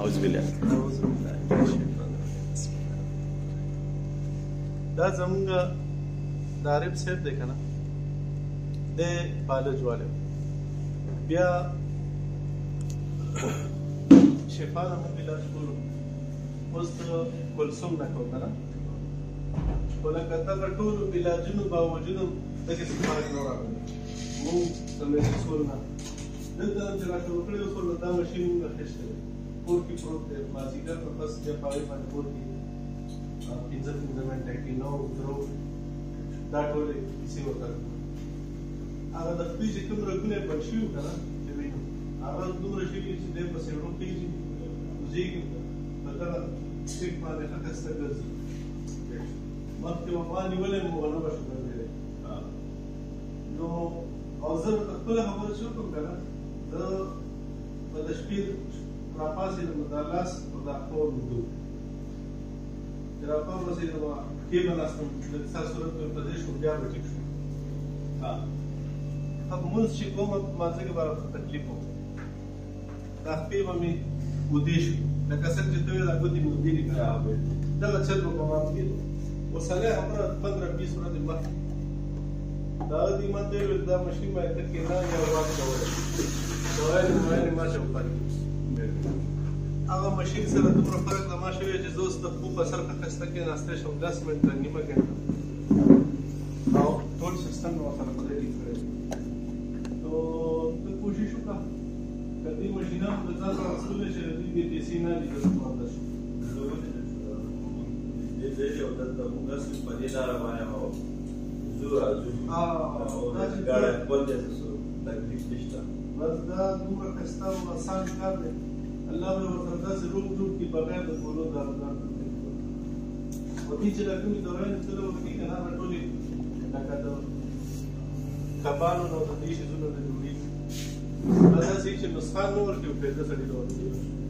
اعوذ بالله. دا زمونږ د عارف صاحب دی که نه د پالج والی بیا شفا نه موږ علاج کولو اوس د کلثوم نه کوو که نه خو لکه دغه ټولو علاجونو باوجود هم دغسې فرق نه راغلی مونږ د میډیسول نه دلته چې را شروع کړی اوس ورته دا مشین موږ اخیستی دی کور کې پروت دی مازدیګر په پس بیا په هغې باندې کور کې 15 منټه کې نو درو دا ټولې کیسې ورته هغه د خپلې چې کوم رګونه یې بند شوي وو که نه چې وینو هغه دومره شوي چې دی په سیړو خېږي کوزېږي په دغه سټیک باندې ښه ښایسته ګرځي مخکې به ما نیولی م هغه نه به شو ګرځېدی نو او زه ورته خپله خبره چې وکړم که نه زه به د شپې راپاڅېدم دا لاس پر دا ښه ولوندو چې راپاڅېدم پښې به ناستم د سا صورت مې ورته دې شوم بیا به ټیک شوم لمونځ چې کوم په لمانځه کې به راته تکلیف و دا خپې به مې ودې شوې لکه څنګه چې ته وایې دا ګوتې مې ودې دي که نه دغه چل به په ما کېدو اوسنۍ خبره 15-20 ورځې مخکې دا دې ما ته ویل دا مشین باندې ته کېنه یا واک کولی ویل ما چې وکړي هغه مشین سره دومره فرق له ما شوی چې زه اوس د خوب په سر ښه ښایسته کېناستی شم 10 منټه نیمه ګنټه او ټول سیستم مې ورسره خدای ټیک کړی نو ته کوشش وکړه که دې مشینانو د ځان سره اخیستلی چې د دوی دې پیسې نه دي دلته پاته شو او دلته موږ اصل په دې لاره باندې ځو راځو ګاډی خپل دی تکلیف نشته بس دا دومره ښایسته او اسان کار دی الله به ورته داسې روغ جوړ کړي بغیر د ګولو دارودار او دې چې دا کومې دوايانې تله ورکړي که نه هغه ټولې لکه د کبانو نه او د دې شیزونو نه جوړېږي دا داسې چې نسخان نه ورکړي او فایده سړي ته ورکوي